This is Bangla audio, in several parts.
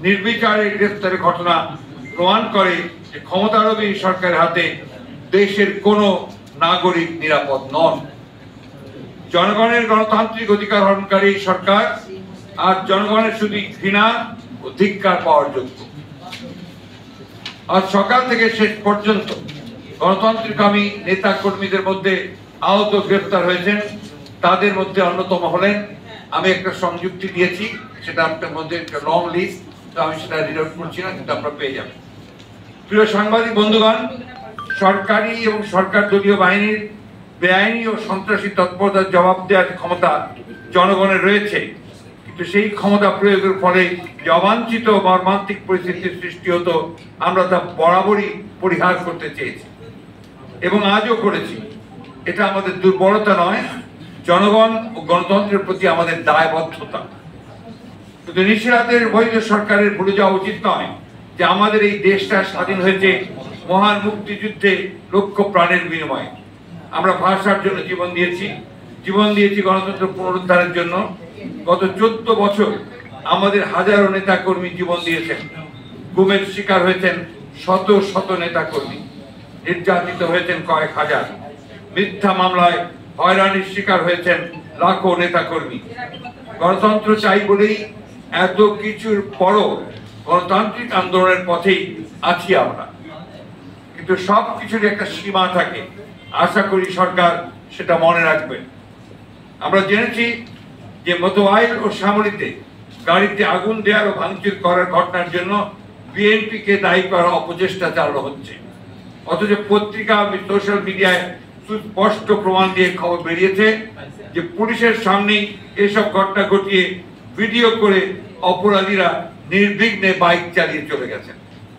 নির্বিচারে গ্রেফতারের ঘটনা প্রমাণ করে যে ক্ষমতালোভী সরকারের হাতে দেশের কোনো নাগরিক নিরাপদ নন। জনগণের গণতান্ত্রিক অধিকার হরণকারী সরকার আজ জনগণের শুধু ঘৃণা ও ধিক্কার পাওয়ার যোগ্য। আজ সকাল থেকে শেষ পর্যন্ত গণতান্ত্রিকামী নেতা কর্মীদের মধ্যে আহত গ্রেফতার হয়েছেন। তাদের মধ্যে অন্যতম হলেন, আমি একটা সংযুক্তি দিয়েছি, সেটা আপনার মধ্যে একটা লং লিস্ট, তো আমি সেটা রিড আউট করছি না, কিন্তু আপনারা পেয়ে যাবেন। প্রিয় সাংবাদিক বন্ধুগণ, সরকারি এবং সরকার দলীয় বাহিনীর বেআইনি ও সন্ত্রাসী তৎপরতার জবাব দেওয়ার ক্ষমতা জনগণের রয়েছে, কিন্তু সেই ক্ষমতা প্রয়োগের ফলে যে অবাঞ্ছিত মর্মান্তিক পরিস্থিতির সৃষ্টি হতো, আমরা তা বরাবরই পরিহার করতে চেয়েছি এবং আজও করেছি। এটা আমাদের দুর্বলতা নয়, জনগণ ও গণতন্ত্রের প্রতি আমাদের দায়বদ্ধতা। কিন্তু নিশিরাতের বৈধ সরকারের ভুলে যাওয়া উচিত নয় যে আমাদের এই দেশটা স্বাধীন হয়েছে মহান মুক্তিযুদ্ধে লক্ষ প্রাণের বিনিময়ে। আমরা ভাষার জন্য জীবন দিয়েছি গণতন্ত্র পুনরুদ্ধারের জন্য। গত 14 বছর আমাদের হাজারো নেতা কর্মী জীবন দিয়েছেন, গুমের শিকার হয়েছেন শত শত নেতা কর্মী, নির্যাতিত হয়েছেন কয়েক হাজার, মিথ্যা মামলায় হয়রানির শিকার হয়েছেন লাখো নেতা কর্মী। গণতন্ত্র চাই বলেই এত কিছুর পরও গণতান্ত্রিক আন্দোলনের পথেই আছি আমরা, কিন্তু সব কিছুর একটা সীমা থাকে। আশা করি সরকার সেটা মনে রাখবে। আমরা জেনেছি যে মতোয়াইল ও শ্যামলীতে গাড়িতে আগুন দেওয়ার ও ভাঙচুর করার ঘটনার জন্য বিএনপিকে দায়ী করা অপচেষ্টা চালানো হচ্ছে, অথচ পত্রিকা সোশ্যাল মিডিয়ায় সুস্পষ্ট প্রমাণ দিয়ে খবর বেরিয়েছে যে পুলিশের সামনেই এসব ঘটনা ঘটিয়ে ভিডিও করে অপরাধীরা নির্বিঘ্নে বাইক চালিয়ে চলে গেছেন।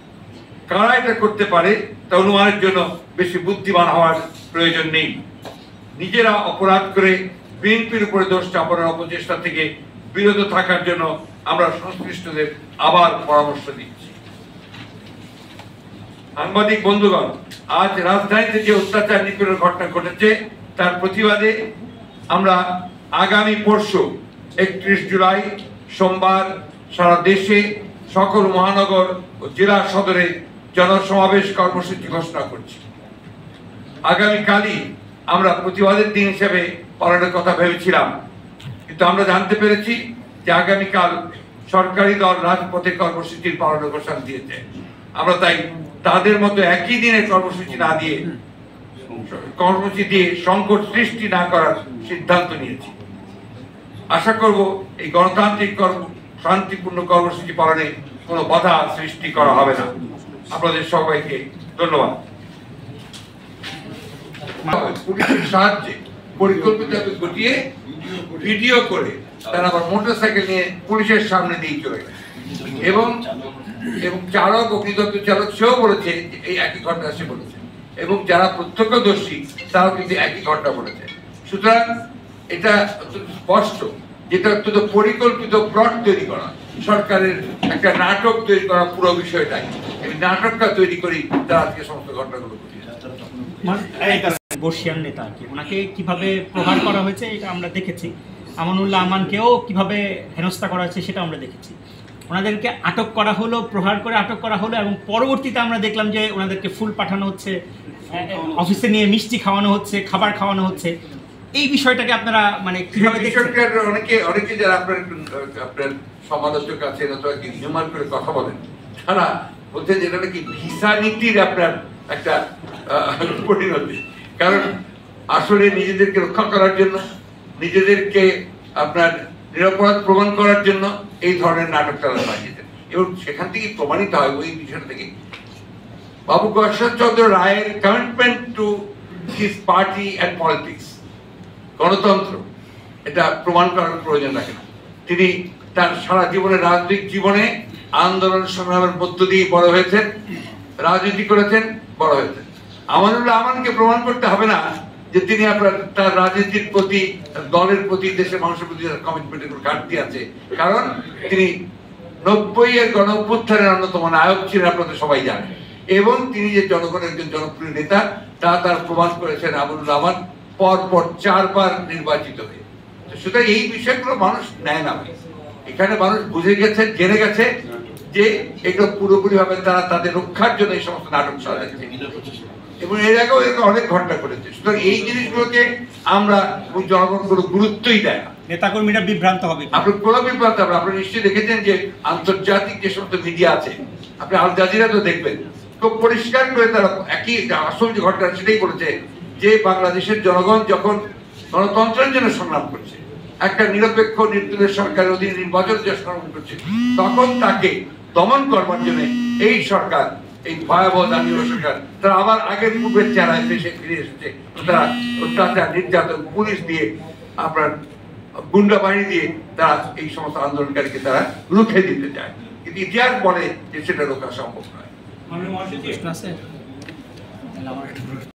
কারা এটা করতে পারে তা অনুমানের জন্য বেশি বুদ্ধিমান হওয়ার প্রয়োজন নেই। নিজেরা অপরাধ করে বিএনপির উপরে দোষ চাপানোর অপচেষ্টা থেকে বিরত থাকার জন্য আমরা সংশ্লিষ্টদের আবার পরামর্শ দিচ্ছি। সাংবাদিক বন্ধুগণ, আজ রাজধানীতে যে অত্যাচার নিপীড়নের ঘটনা ঘটেছে তার প্রতিবাদে আমরা আগামী পরশু 31 জুলাই সোমবার সারা দেশে সকল মহানগর ও জেলা সদরে জনসমাবেশ কর্মসূচি ঘোষণা করছি। আগামীকালই আমরা প্রতিবাদের দিন হিসেবে পালনের কথা ভেবেছিলাম, কিন্তু আমরা জানতে পেরেছি যে আগামীকাল সরকারি দল রাজপথে কর্মসূচির পালনের ঘোষণা দিয়েছে। আমরা তাই তাদের মতো একই দিনে কর্মসূচি দিয়ে সংকট সৃষ্টি না করার সিদ্ধান্ত নিয়েছি। আশা করব এই গণতান্ত্রিক শান্তিপূর্ণ কর্মসূচি পালনে কোনো বাধা সৃষ্টি করা হবে না। আপনাদের সবাইকে ধন্যবাদ। পুলিশের সাহায্যে পরিকল্পিত ঘটিয়ে ভিডিও করে তারা আবার মোটরসাইকেল নিয়ে পুলিশের সামনে দিয়ে চলে গেছে এবং চালক অগ্নিদগ্ধ চালক সেও বলেছে এই একই ঘটনা সে বলেছে, এবং যারা প্রত্যক্ষদর্শী তারাও কিন্তু একই ঘটনা বলেছে। সুতরাং এটা স্পষ্ট যেটা অত্যন্ত পরিকল্পিত প্লট তৈরি করা, সরকারের একটা নাটক তৈরি করা পুরো বিষয়টাই। এই নাটকটা তৈরি করি তারা আজকে সমস্ত ঘটনাগুলো ঘটিয়েছে। বর্ষিয়ান নেতা আর কি, ওনাকে কিভাবে প্রহার করা হয়েছে এটা আমরা দেখেছি। আমানুল্লাহ আমানকেও কিভাবে হেনস্থা করা হয়েছে সেটা আমরা দেখেছি। ওনাদেরকে আটক করা হলো, প্রহার করে আটক করা হলো, এবং পরবর্তীতে আমরা দেখলাম যে ওনাদেরকে ফুল পাঠানো হচ্ছে, অফিসে নিয়ে মিষ্টি খাওয়ানো হচ্ছে, খাবার খাওয়ানো হচ্ছে। এই বিষয়টাকে আপনারা মানে কিভাবে দেখছেন? অনেকে যারা আপনার সমালোচক আছেন অথবা নির্মাণ করে কথা বলেন, তারা বলছেন যে এটা নাকি ভিসা নীতির আপনার একটা পরিণতি। কারণ আসলে নিজেদেরকে রক্ষা করার জন্য, নিজেদেরকে আপনার নিরপরাধ প্রমাণ করার জন্য এই ধরনের নাটক তারা বানিয়েছেন, এবং সেখান থেকে প্রমাণিত হয় ওই বিষয়টা থেকে বাবু ঈশ্বরচন্দ্র রায়ের commitment to his party and politics, গণতন্ত্র, এটা প্রমাণ করার প্রয়োজন রাখে না। তিনি তার সারা জীবনের রাজনৈতিক জীবনে আন্দোলন সংগ্রামের মধ্য দিয়ে বড় হয়েছেন, রাজনীতি করেছেন, বড় হয়েছেন। আমানুল্লাহ আমানকে প্রমাণ করতে হবে না যে তিনি আপনার তার রাজনীতির প্রতি, দলের প্রতি, দেশের মানুষের প্রতি কমিটমেন্টের ঘাটতি আছে, কারণ তিনি 90-এর গণ অভ্যুত্থানের অন্যতম নায়ক ছিলেন, আপনাদের সবাই জানেন, এবং তিনি যে জনগণের একজন জনপ্রিয় নেতা তা তার প্রমাণ করেছেন আমানুল্লাহ আমান পরপর 4 বার নির্বাচিত হয়ে। সুতরাং এই বিষয়গুলো মানুষ নেয় না। এখানে মানুষ বুঝে গেছে, জেনে গেছে যে এগুলো পুরোপুরিভাবে তারা তাদের রক্ষার জন্য এই সমস্ত নাটক সাজাচ্ছে এবং এর আগেও এরকম অনেক ঘটনা করেছে। সুতরাং এই জিনিসগুলোকে আমরা জনগণ কোনো গুরুত্বই দেয় না। নেতাকর্মীরা বিভ্রান্ত হবে। আপনি কোনো বিভ্রান্ত হবে, আপনি নিশ্চয়ই দেখেছেন যে আন্তর্জাতিক যে সমস্ত মিডিয়া আছে, আপনি আল জাজিরা তো দেখবেন, খুব পরিষ্কার করে তারা একই আসল যে ঘটনা সেটাই বলেছে যে বাংলাদেশের জনগণ যখন গণতন্ত্রের জন্য সংগ্রাম করছে, একটা নিরপেক্ষ নির্দলীয় সরকারের অধীনে নির্বাচন যে সংগ্রাম করছে, তখন তাকে দমন করবার জন্য এই সরকার, এই ভয়াবহ দানীয় সরকার, তারা আবার আগের পূর্বের চেহারায় দেশে ফিরে এসেছে। তারা অত্যাচার, নির্যাতন, পুলিশ দিয়ে, আপনার গুন্ডা বাহিনী দিয়ে তারা এই সমস্ত আন্দোলনকারীকে তারা রুখে দিতে চায়, কিন্তু ইতিহাস বলে যে সেটা রোখা সম্ভব নয়।